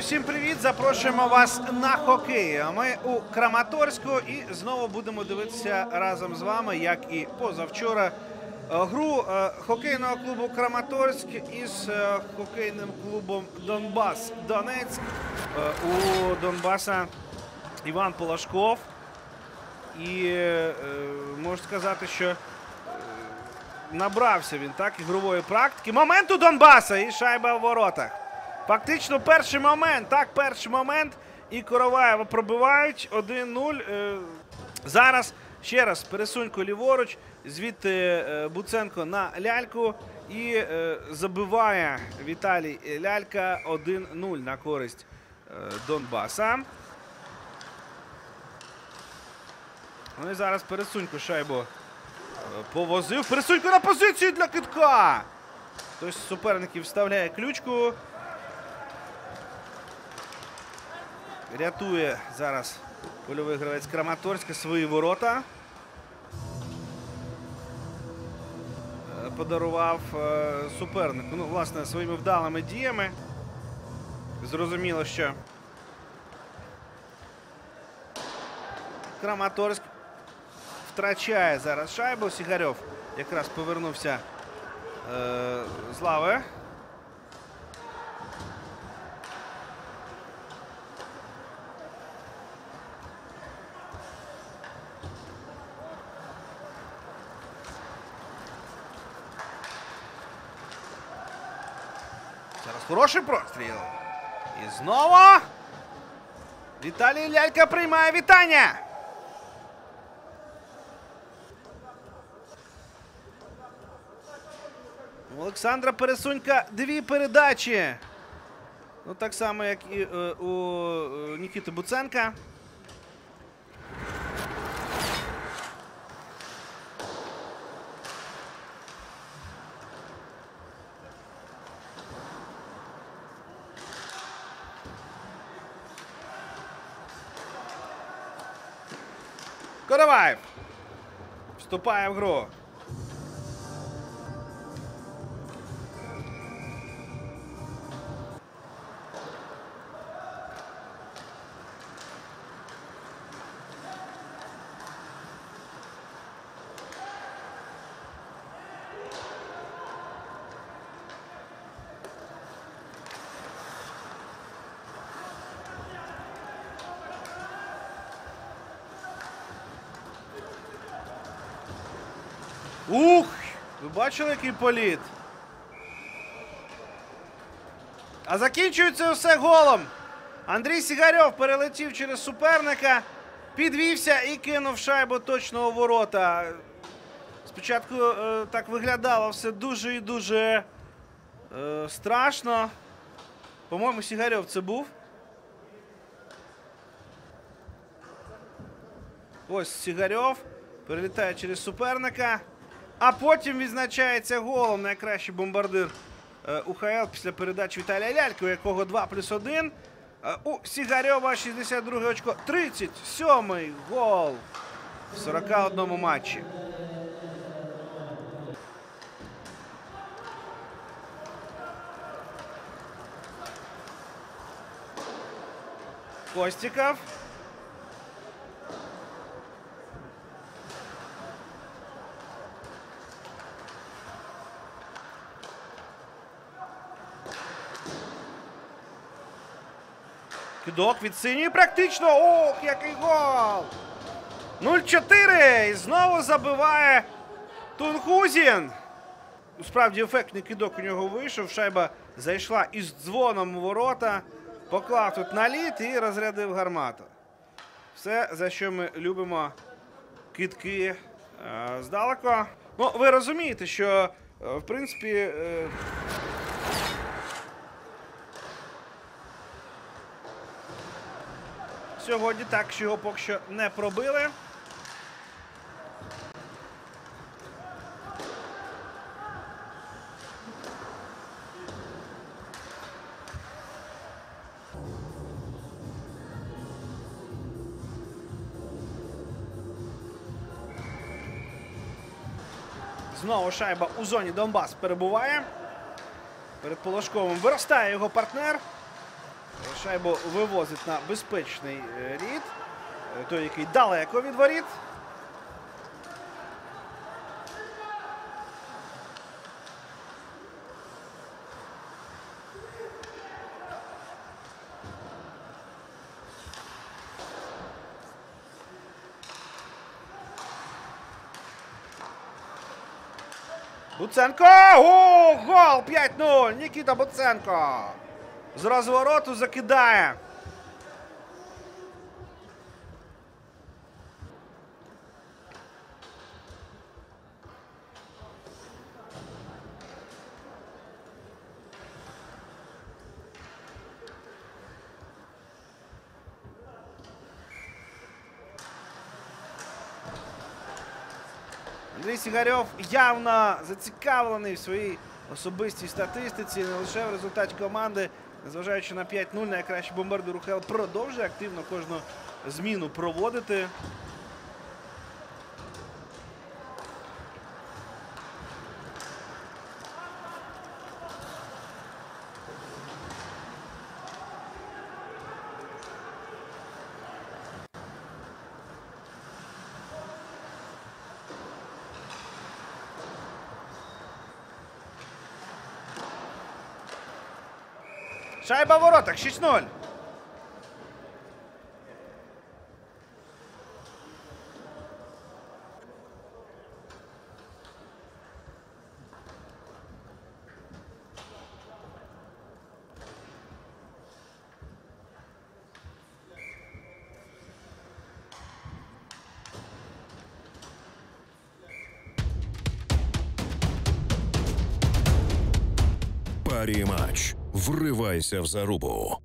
Усім привіт! Запрошуємо вас на хокей. Ми у Краматорську і знову будемо дивитися разом з вами, як і позавчора, гру хокейного клубу Краматорськ із хокейним клубом Донбас Донецьк. У Донбаса Іван Полашков. І можу сказати, що набрався він ігрової практики. Момент у Донбаса і шайба в воротах. Фактично перший момент, перший момент. І Короваєва пробивають 1-0. Зараз ще раз пересуньку ліворуч, звідти Буценко на Ляльку. І забиває Віталій Лялька 1-0 на користь Донбаса. Ну і зараз пересуньку шайбу повозив. Пересуньку на позицію для кидка. Хтось з суперників вставляє ключку. Рятує зараз польовий гравець Краматорська свої ворота. Подарував супернику. Ну, власне, своїми вдалими діями. Зрозуміло, що Краматорськ втрачає зараз шайбу. Сігарьов якраз повернувся з лави. Зараз хороший простріл. І знову Віталій Лялька приймає вітання. У Олександра Пересунька дві передачі. Ну, так само, як і у Нікіти Буценка. Короваєв вступає в гру. Ух! Ви бачили, який політ? А закінчується все голом. Андрій Сігарьов перелетів через суперника, підвівся і кинув шайбу точно у ворота. Спочатку так виглядало все дуже і дуже страшно. По-моєму, Сігарьов це був. Ось Сігарьов перелітає через суперника. А потім відзначається голом найкращий бомбардир УХЛ після передачі Віталія Ляльки, у якого 2+1. У Сігарьова 62 очко. 37-й гол в 41 матчі. Костіков. Кидок від синьої практично. Ох, який гол! 0-4. І знову забиває Тунгузін. Справді ефектний кидок у нього вийшов. Шайба зайшла із дзвоном у ворота. Поклав тут на лід і розрядив гармату. Все, за що ми любимо кидки здалеку. Ну, ви розумієте, що, в принципі, сьогодні так, що його поки що не пробили. Знову шайба у зоні Донбас перебуває. Перед Полашковим виростає його партнер. Шайбу вивозить на безпечний рід. Той, який далеко від воріт. Буценко! О, гол! 5-0! Нікіта Буценко! З розвороту закидає. Андрій Сігарьов явно зацікавлений в своїй особистій статистиці, не лише в результаті команди. Незважаючи на 5-0, найкращий бомбардир УХЛ продовжує активно кожну зміну проводити. Шайба в воротах, 6-0. Парі-матч. Вривайся в зарубу.